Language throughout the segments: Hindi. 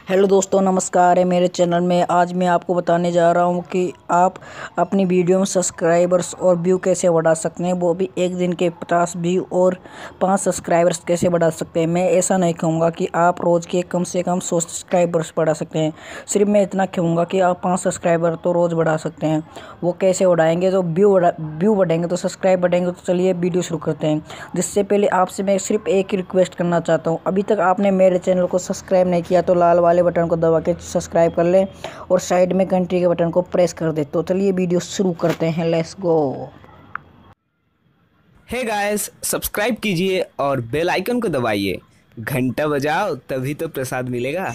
हेलो दोस्तों, नमस्कार है मेरे चैनल में। आज मैं आपको बताने जा रहा हूं कि आप अपनी वीडियो में सब्सक्राइबर्स और व्यू कैसे बढ़ा सकते हैं, वो भी एक दिन के 50 व्यू और 5 सब्सक्राइबर्स कैसे बढ़ा सकते हैं। मैं ऐसा नहीं कहूँगा कि आप रोज़ के कम से कम 100 सब्सक्राइबर्स बढ़ा सकते हैं, सिर्फ मैं इतना कहूँगा कि आप 5 सब्सक्राइबर तो रोज़ बढ़ा सकते हैं। वो कैसे बढ़ाएंगे? तो व्यू बढ़ेंगे तो सब्सक्राइब बढ़ेंगे। तो चलिए वीडियो शुरू करते हैं। जिससे पहले आपसे मैं सिर्फ एक ही रिक्वेस्ट करना चाहता हूँ, अभी तक आपने मेरे चैनल को सब्सक्राइब नहीं किया तो लाल वाले बटन को दबा के सब्सक्राइब कर लें और साइड में घंटी के बटन को प्रेस कर दे। तो चलिए वीडियो शुरू करते हैं, let's go. Hey guys, subscribe कीजिए और बेल आइकन को दबाइए। घंटा बजाओ तभी तो प्रसाद मिलेगा।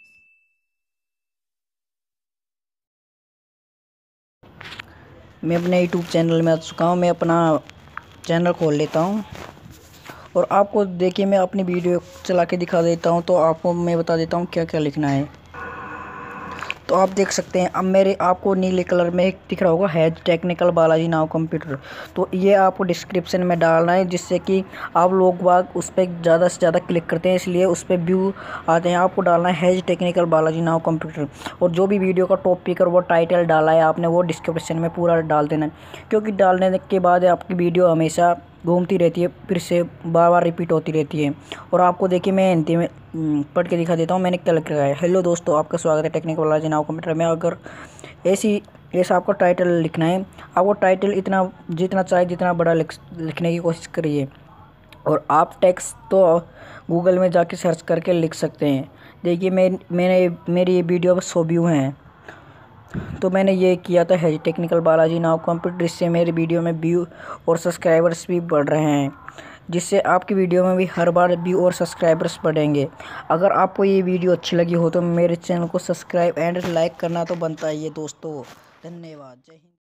मैं अपने यूट्यूब चैनल में आ चुका हूँ। मैं अपना चैनल खोल लेता हूँ और आपको देखिए मैं अपनी वीडियो चला के दिखा देता हूँ। तो आपको मैं बता देता हूँ क्या क्या लिखना है। तो आप देख सकते हैं अब मेरे आपको नीले कलर में एक दिख रहा होगा hash technical Balaji now computer. तो ये आपको डिस्क्रिप्शन में डालना है, जिससे कि आप लोग बाग उस पर ज़्यादा से ज़्यादा क्लिक करते हैं, इसलिए उस पर व्यू आते हैं। आपको डालना है hash technical Balaji now computer, और जो भी वीडियो का टॉपिक और वो टाइटल डाला है आपने वो डिस्क्रिप्शन में पूरा डाल देना है, क्योंकि डालने के बाद आपकी वीडियो हमेशा घूमती रहती है, फिर से बार बार रिपीट होती रहती है। और आपको देखिए मैं हिंदी में पढ़ के दिखा देता हूँ मैंने क्या लिख रखा है। हेलो दोस्तों, आपका स्वागत है टेक्निकल बालाजी नाउ कंप्यूटर में। अगर ऐसा आपको टाइटल लिखना है, आपको टाइटल इतना जितना चाहे जितना बड़ा लिखने की कोशिश करिए। और आप टेक्स्ट तो गूगल में जाके सर्च करके लिख सकते हैं। देखिए मेरी ये वीडियो पर 100 व्यू हैं, तो मैंने ये किया था hash technical Balaji now computer, इससे मेरे वीडियो में व्यू और सब्सक्राइबर्स भी बढ़ रहे हैं, जिससे आपकी वीडियो में भी हर बार व्यू और सब्सक्राइबर्स बढ़ेंगे। अगर आपको ये वीडियो अच्छी लगी हो तो मेरे चैनल को सब्सक्राइब एंड लाइक करना तो बनता ही है दोस्तों। धन्यवाद, जय हिंद।